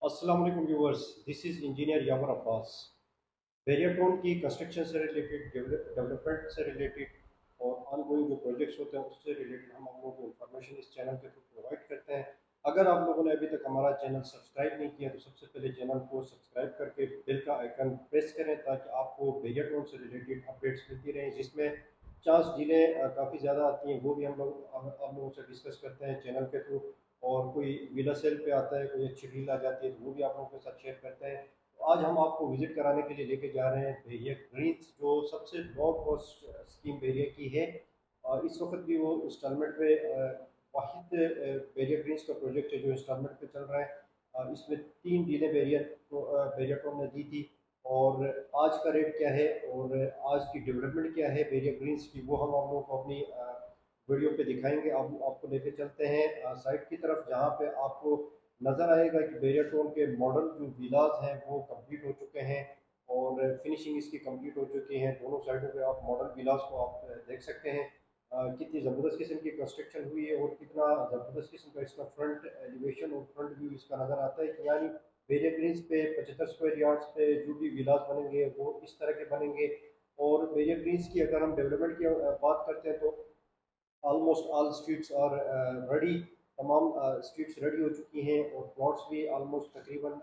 अस्सलाम वालेकुम viewers, this is engineer Yawar Abbas. वेरिएटोन की कंस्ट्रक्शन से रिलेटेड, डेवलपमेंट से रिलेटेड और ऑनगोइंग जो प्रोजेक्ट्स होते हैं उससे रिलेटेड हम आप लोगों को इन्फॉर्मेशन इस चैनल के थ्रू प्रोवाइड करते हैं। अगर आप लोगों ने अभी तक हमारा चैनल सब्सक्राइब नहीं किया तो सबसे पहले चैनल को सब्सक्राइब करके बेल का आइकन प्रेस करें ताकि आपको वेरिएटोन से रिलेटेड अपडेट्स मिलती रहें, जिसमें चांस डिले काफ़ी ज़्यादा आती हैं, वो भी हम लोग आप लोगों से डिस्कस करते हैं चैनल के थ्रू। और कोई विला सेल पे आता है, कोई अच्छी डील आ जाती है तो वो भी आप लोगों के साथ शेयर करते हैं। तो आज हम आपको विजिट कराने के लिए लेके जा रहे हैं भेड़िया ग्रीन्स, जो सबसे लो कॉस्ट स्कीम भेड़िया की है। इस वक्त भी वो इंस्टॉलमेंट पे वाहिद भेड़िया ग्रीन्स का प्रोजेक्ट है जो इंस्टॉलमेंट पे चल रहा है। इसमें 3 डीलें भेड़िया को भेड़िया ने दी थी। और आज का रेट क्या है और आज की डेवलपमेंट क्या है भेड़िया ग्रीन्स की, वो हम आप लोगों को अपनी वीडियो पे दिखाएंगे। अब आपको लेके चलते हैं साइट की तरफ, जहाँ पे आपको नज़र आएगा कि बेरियाटोन के मॉडल जो विलाज हैं वो कंप्लीट हो चुके हैं और फिनिशिंग इसकी कंप्लीट हो चुकी है। दोनों साइडों पे आप मॉडल विलाज को आप देख सकते हैं। कितनी ज़बरदस्त किस्म की कंस्ट्रक्शन हुई है और कितना ज़बरदस्त किस्म का इसका फ्रंट एलिवेशन और फ्रंट व्यू इसका नज़र आता है कि यानी बेरिया ग्रीन्स पे 75 स्क्वायर यार्ड्स पे जो भी विलाज बनेंगे वो इस तरह के बनेंगे। और बेरिया ग्रीन्स की अगर हम डेवलपमेंट की बात करते हैं तो almost all streets are ready. तमाम स्ट्रीट्स रेडी हो चुकी हैं और प्लॉट्स भी ऑलमोस्ट तकरीबन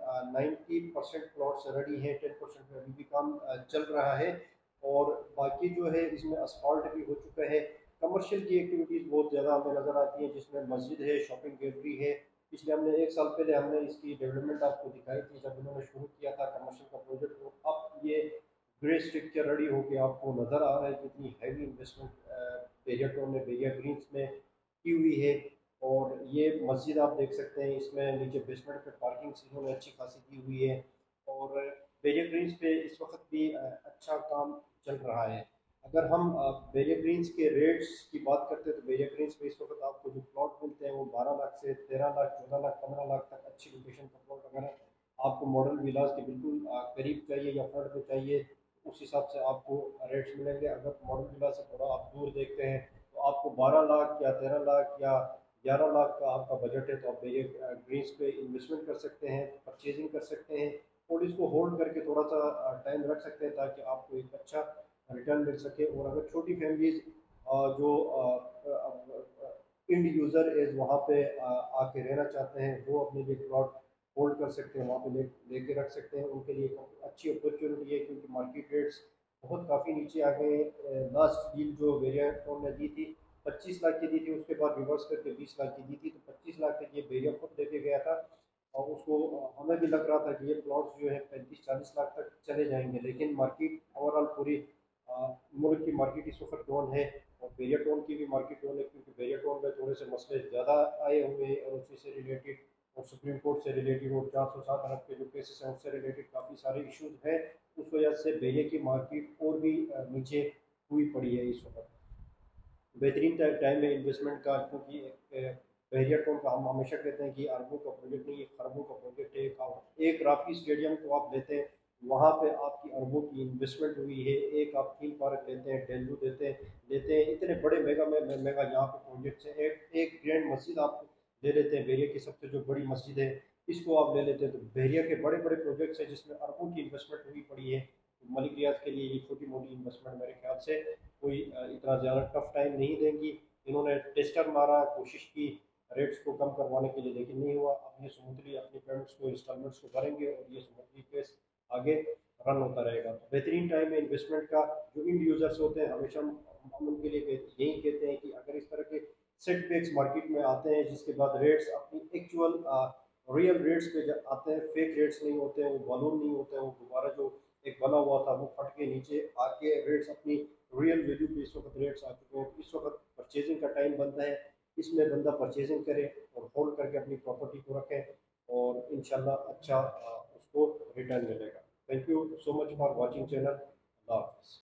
90% प्लॉट्स रेडी हैं। 10% पे अभी भी काम चल रहा है। और बाकी जो है इसमें असफाल्ट भी हो चुका है। कमर्शियल की एक्टिविटीज़ बहुत ज़्यादा हमें नज़र आती हैं, जिसमें मस्जिद है, शॉपिंग गैलरी है। पिछले हमने 1 साल पहले हमने इसकी डेवलपमेंट आपको दिखाई थी जब इन्होंने शुरू किया था कमर्शियल का प्रोजेक्ट। तो अब ये ग्रे स्ट्रक्चर रेडी होकर आपको नज़र आ रहा है कितनी हैवी इन्वेस्टमेंट बेरियाटोन ने बेरिया ग्रीन्स में की हुई है। और ये मस्जिद आप देख सकते हैं, इसमें नीचे बेसमेंट पे पार्किंग इन्होंने अच्छी खासी की हुई है। और बेरिया ग्रीन्स पे इस वक्त भी अच्छा काम चल रहा है। अगर हम बेरिया ग्रीन्स के रेट्स की बात करते हैं तो बेरिया ग्रीन्स पे इस वक्त आपको जो प्लॉट मिलते हैं वो 12 लाख से 13 लाख, 14 लाख, 15 लाख तक अच्छी लोकेशन का प्लॉट। अगर आपको मॉडल विलास के बिल्कुल करीब चाहिए या फ्रंट में चाहिए, उस हिसाब से आपको रेट्स मिलेंगे। अगर मॉडल विला से थोड़ा आप दूर देखते हैं तो आपको 12 लाख या 13 लाख या 11 लाख का आपका बजट है तो आप ये ग्रीन्स पे इन्वेस्टमेंट कर सकते हैं, परचेजिंग कर सकते हैं और इसको होल्ड करके थोड़ा सा टाइम रख सकते हैं ताकि आपको एक अच्छा रिटर्न मिल सके। और अगर छोटी फैमिलीज जो इंड यूज़र एज वहाँ पे आके रहना चाहते हैं, वो अपने लिए प्लॉट होल्ड कर सकते हैं, वहाँ पे लेके रख सकते हैं। उनके लिए एक अच्छी अपॉर्चुनिटी है क्योंकि मार्केट रेट्स बहुत काफ़ी नीचे आ गए हैं। लास्ट डील जो वेरिएटोन ने दी थी 25 लाख की दी थी, उसके बाद रिवर्स करके 20 लाख की दी थी, तो 25 लाख तक ये वेरिया खुद लेके गया था। और उसको हमें भी लग रहा था कि ये प्लॉट्स जो है 35-40 लाख तक चले जाएंगे, लेकिन मार्केट ओवरऑल पूरी मुल्क की मार्केट इस वक्त डाउन है और वेरिएटोन की भी मार्केट डाउन है क्योंकि वेरिएटोन में थोड़े से मसले ज़्यादा आए हुए हैं और उसी से रिलेटेड और सुप्रीम कोर्ट से रिलेटेड और 407 अरब के जो केसेस हैं उससे रिलेटेड काफ़ी सारे इश्यूज हैं। उस वजह से बेरिया की मार्केट और भी नीचे हुई पड़ी है इस वक्त। बेहतरीन टाइम है इन्वेस्टमेंट का क्योंकि बहरिया टोल का हम हमेशा कहते हैं कि अरबों का प्रोजेक्ट नहीं, एक खरबों का प्रोजेक्ट है। एक राफी स्टेडियम को आप लेते हैं, वहाँ पे आपकी अरबों की इन्वेस्टमेंट हुई है। एक आप थीम पार्क लेते हैं, डेलू लेते हैं, इतने बड़े मेगा में मेगा यहाँ पे प्रोजेक्ट्स हैं। एक ग्रैंड मस्जिद आप ले लेते हैं, बहरिया की सबसे जो बड़ी मस्जिद है इसको आप ले लेते हैं, तो बहरिया के बड़े बड़े प्रोजेक्ट्स हैं जिसमें अरबों की इन्वेस्टमेंट हुई पड़ी है। मलिक रियाज के लिए ये छोटी मोटी इन्वेस्टमेंट मेरे ख्याल से कोई इतना ज़्यादा टफ टाइम नहीं देंगी। इन्होंने टेस्टर मारा, कोशिश की रेट्स को कम करवाने के लिए, लेकिन नहीं हुआ। अब ये स्मूथली अपनी पेमेंट्स को, इंस्टॉलमेंट्स को भरेंगे और ये स्मूथली केस आगे रन होता रहेगा। तो बेहतरीन टाइम है इन्वेस्टमेंट का। जो इंड यूजर्स होते हैं हमेशा हम उनके लिए यही कहते हैं कि अगर इस तरह के सेटबैक्स मार्केट में आते हैं जिसके बाद रेट्स अपनी एक्चुअल रियल रेट्स पे आते हैं, फेक रेट्स नहीं होते हैं, वो बलून नहीं होते हैं, वो दोबारा जो एक बना हुआ था वो फट के नीचे आके रेट्स अपनी रियल वैल्यू पे इस वक्त रेट्स आ चुके हैं। तो इस वक्त परचेजिंग का टाइम बनता है, इसमें बंदा परचेजिंग करे और होल्ड करके अपनी प्रॉपर्टी को रखे और इंशाल्लाह अच्छा उसको रिटर्न मिलेगा। Thank you so much for watching channel. अल्लाह हाफिज़।